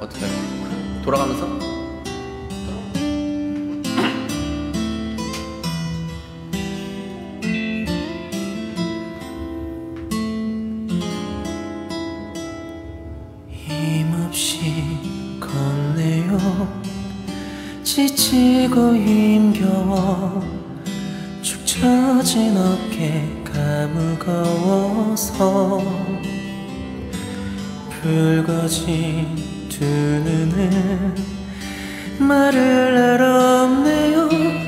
어떻게 할까? 돌아가면서? 힘없이 걷네요. 지치고 힘겨워 축 처진 어깨가 무거워서 붉어진 두 눈은 말을 할 없네요.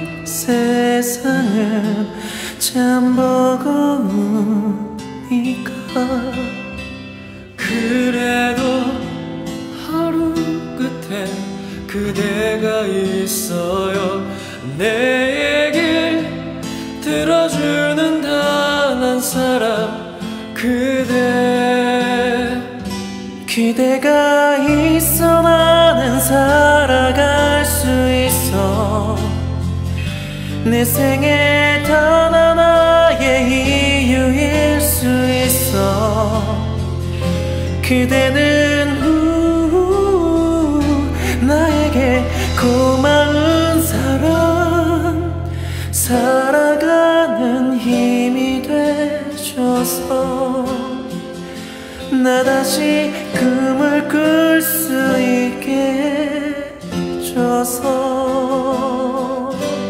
세상을 참 버거우니까. 그래도 하루 끝에 그대가 있어요. 내 얘길 들어주는 단 한 사람, 그대가 있어 나는 살아갈 수 있어. 내 생애 단 하나의 이유일 수 있어. 그대는 나에게 고마운 사람, 살아가는 힘이 돼줘서 나 다시 꿈을 꿀 수 있게 해줘서.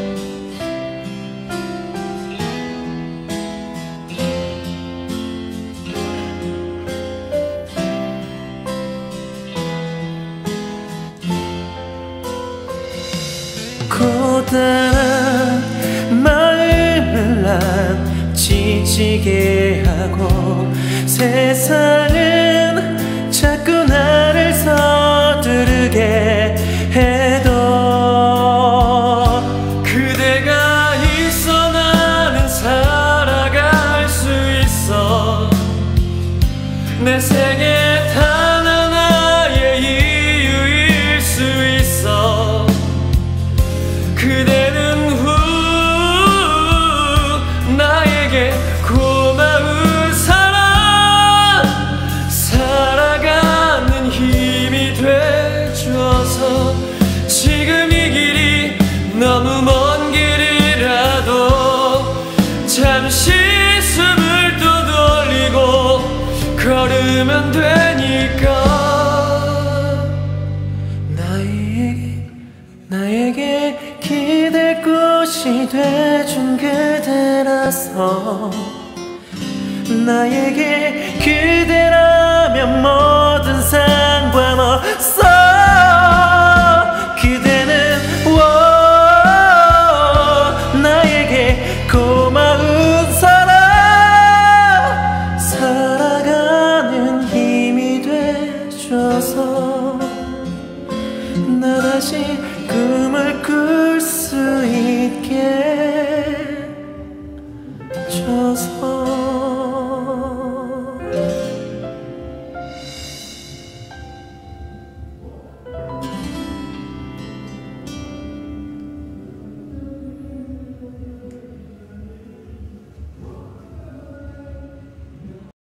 고단한 마음을 난 지치게 하고 세상은 자꾸 나를 서두르게 해도 그대가 있어 나는 살아갈 수 있어. 내 생애 단 하나의 이유일 수 있어. 그대는 나에게 고마운 사람, 살아가는 힘이 돼줘서 지금 이 길이 너무 먼 길이라도 잠시 숨을 또 돌리고 걸으면 되니까. 나에게 기댈 곳이 돼준 그대라서 나에게